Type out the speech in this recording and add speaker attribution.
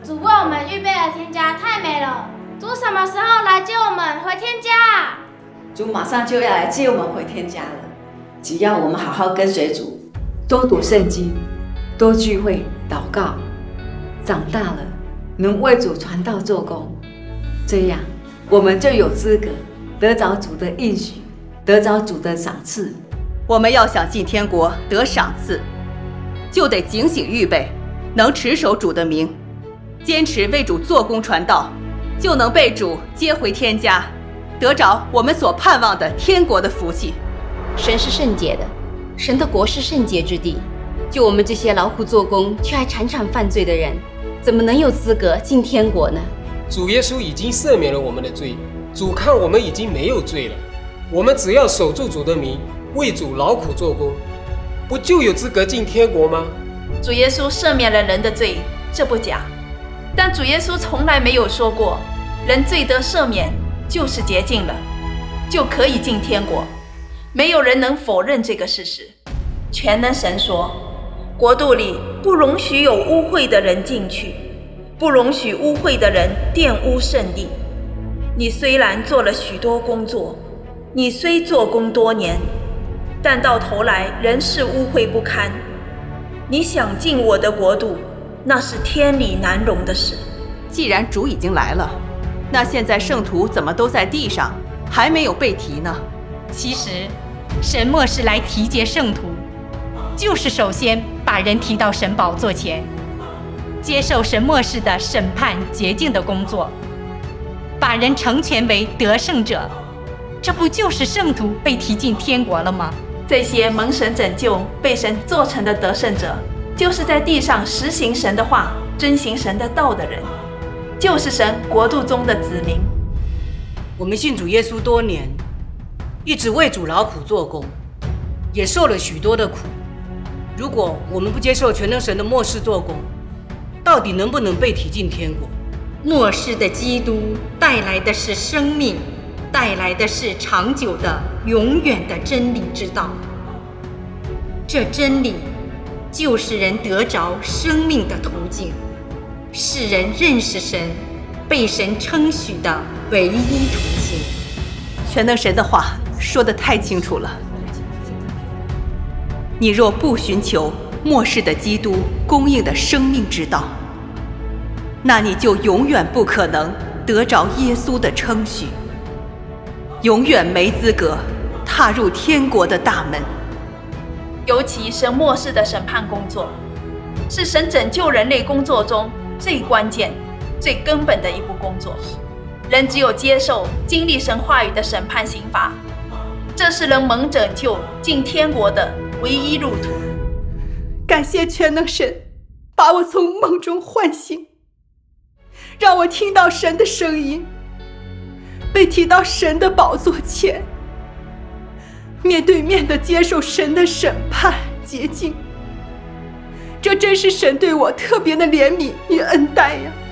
Speaker 1: 主为我们预备的天家太美了，主什么时候来接我们回天家啊？
Speaker 2: 主马上就要来接我们回天家了。只要我们好好跟随主，多读圣经，多聚会祷告，长大了能为主传道做工，这样我们就有资格得着主的应许，得着主的赏赐。
Speaker 3: 我们要想进天国得赏赐，就得警醒预备，能持守主的名，坚持为主做工传道，就能被主接回天家，得着我们所盼望的天国的福气。
Speaker 4: 神是圣洁的，神的国是圣洁之地。就我们这些劳苦做工却还常常犯罪的人，怎么能有资格进天国呢？
Speaker 5: 主耶稣已经赦免了我们的罪，主看我们已经没有罪了，我们只要守住主的名，为主劳苦做工，不就有资格进天国吗？
Speaker 6: 主耶稣赦免了人的罪，这不假，但主耶稣从来没有说过人罪得赦免就是洁净了，就可以进天国。没有人能否认这个事实。全能神说，国度里不容许有污秽的人进去，不容许污秽的人玷污圣地。你虽然做了许多工作，你虽做工多年，但到头来仍是污秽不堪。你想进我的国度，那是天理难容的事。
Speaker 3: 既然主已经来了，那现在圣徒怎么都在地上，还没有被提呢？
Speaker 7: 其实，神末世来提洁圣徒，就是首先把人提到神宝座前，接受神末世的审判洁净的工作，把人成全为得胜者。这不就是圣徒被提进天国了吗？
Speaker 6: 这些蒙神拯救、被神做成的得胜者，就是在地上实行神的话、遵行神的道的人，就是神国度中的子民。
Speaker 8: 我们信主耶稣多年，一直为主劳苦做工，也受了许多的苦。如果我们不接受全能神的末世做工，到底能不能被提进天国？
Speaker 7: 末世的基督带来的是生命，带来的是长久的、永远的真理之道。这真理就是人得着生命的途径，是人认识神、被神称许的唯一途径。
Speaker 3: 全能神的话说得太清楚了。你若不寻求末世的基督供应的生命之道，那你就永远不可能得着耶稣的称许，永远没资格踏入天国的大门。
Speaker 6: 尤其神末世的审判工作，是神拯救人类工作中最关键、最根本的一步工作。人只有接受、经历神话语的审判刑罚，这是人蒙拯救进天国的唯一路途。
Speaker 3: 感谢全能神，把我从梦中唤醒，让我听到神的声音，被提到神的宝座前，面对面地接受神的审判洁净。这真是神对我特别的怜悯与恩待呀！